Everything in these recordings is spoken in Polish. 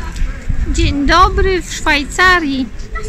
Dzień dobry w Szwajcarii.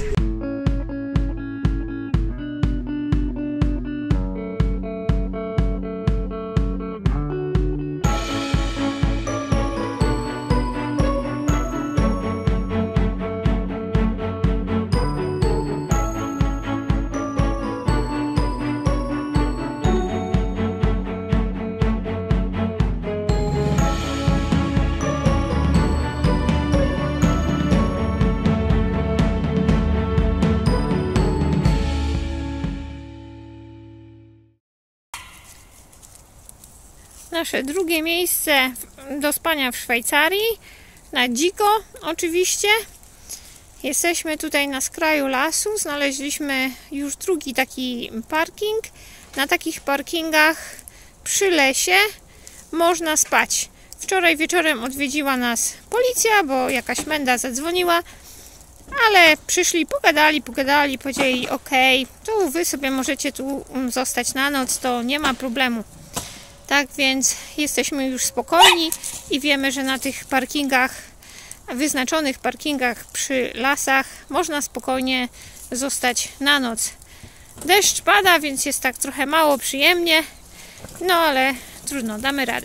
Nasze drugie miejsce do spania w Szwajcarii, na dziko oczywiście. Jesteśmy tutaj na skraju lasu, znaleźliśmy już drugi taki parking. Na takich parkingach przy lesie można spać. Wczoraj wieczorem odwiedziła nas policja, bo jakaś menda zadzwoniła, ale przyszli, pogadali, powiedzieli ok, to wy sobie możecie tu zostać na noc, to nie ma problemu. Tak więc jesteśmy już spokojni i wiemy, że na tych parkingach, wyznaczonych parkingach przy lasach można spokojnie zostać na noc. Deszcz pada, więc jest tak trochę mało przyjemnie, no ale trudno, damy radę.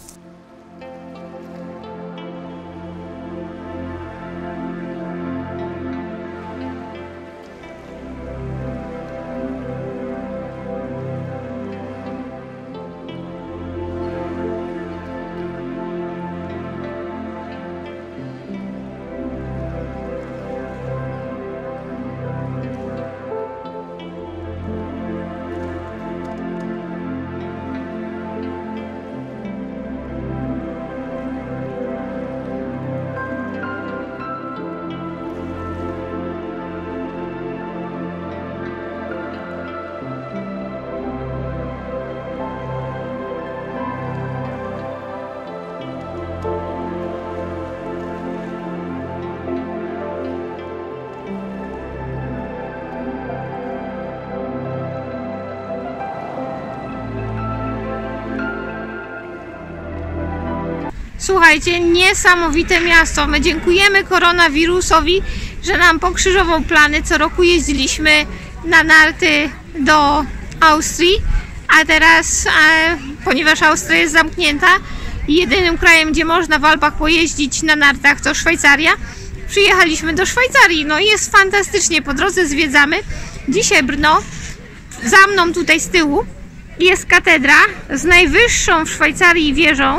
Słuchajcie, niesamowite miasto. My dziękujemy koronawirusowi, że nam pokrzyżował plany. Co roku jeździliśmy na narty do Austrii, a teraz, ponieważ Austria jest zamknięta i jedynym krajem, gdzie można w Alpach pojeździć na nartach, to Szwajcaria, przyjechaliśmy do Szwajcarii. No i jest fantastycznie, po drodze zwiedzamy. Dzisiaj Brno, za mną tutaj z tyłu jest katedra z najwyższą w Szwajcarii wieżą.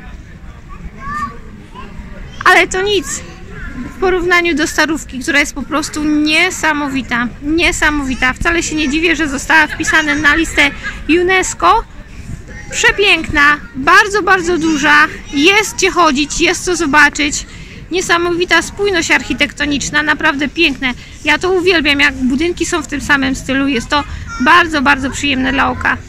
Ale to nic w porównaniu do Starówki, która jest po prostu niesamowita. Niesamowita. Wcale się nie dziwię, że została wpisana na listę UNESCO. Przepiękna, bardzo, bardzo duża. Jest gdzie chodzić, jest co zobaczyć. Niesamowita spójność architektoniczna, naprawdę piękne. Ja to uwielbiam, jak budynki są w tym samym stylu. Jest to bardzo, bardzo przyjemne dla oka.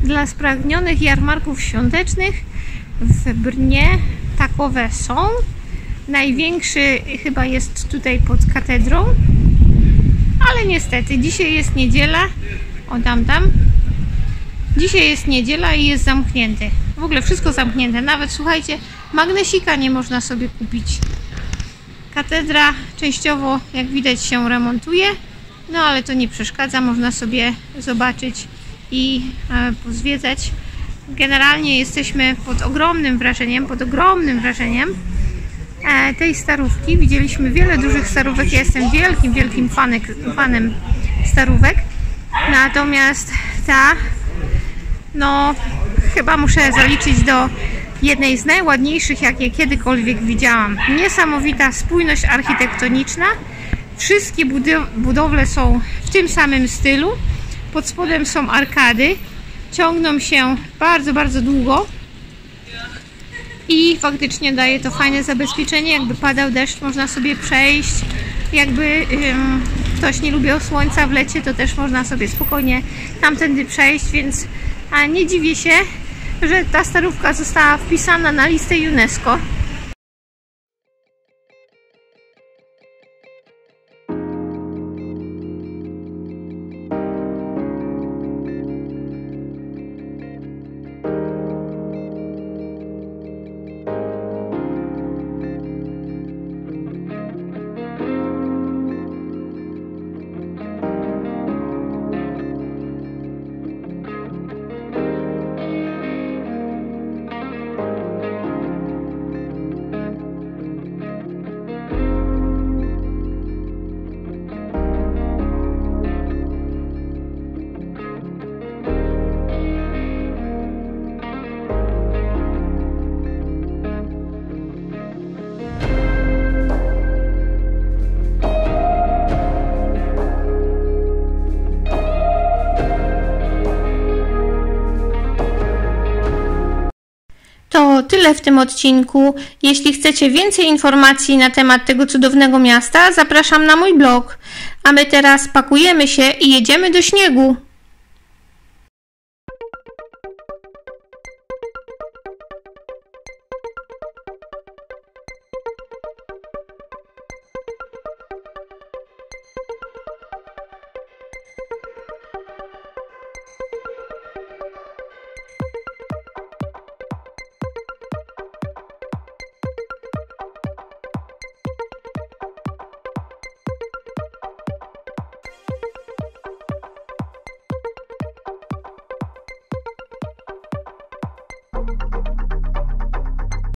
dla spragnionych jarmarków świątecznych w Brnie takowe są. Największy chyba jest tutaj pod katedrą, ale niestety dzisiaj jest niedziela. O, tam. Dzisiaj jest niedziela i jest zamknięty. W ogóle wszystko zamknięte. Nawet, słuchajcie, magnesika nie można sobie kupić. Katedra częściowo, jak widać, się remontuje, no ale to nie przeszkadza. Można sobie zobaczyć i pozwiedzać. Generalnie jesteśmy pod ogromnym wrażeniem tej starówki. Widzieliśmy wiele dużych starówek. Ja jestem wielkim fanem starówek. Natomiast ta, no chyba muszę zaliczyć do jednej z najładniejszych, jakie kiedykolwiek widziałam. Niesamowita spójność architektoniczna. Wszystkie budowle są w tym samym stylu. Pod spodem są arkady. Ciągną się bardzo długo. I faktycznie daje to fajne zabezpieczenie. Jakby padał deszcz, można sobie przejść. Jakby ktoś nie lubił słońca w lecie, to też można sobie spokojnie tamtędy przejść, więc nie dziwię się, że ta starówka została wpisana na listę UNESCO. To tyle w tym odcinku. Jeśli chcecie więcej informacji na temat tego cudownego miasta, zapraszam na mój blog. A my teraz pakujemy się i jedziemy do śniegu.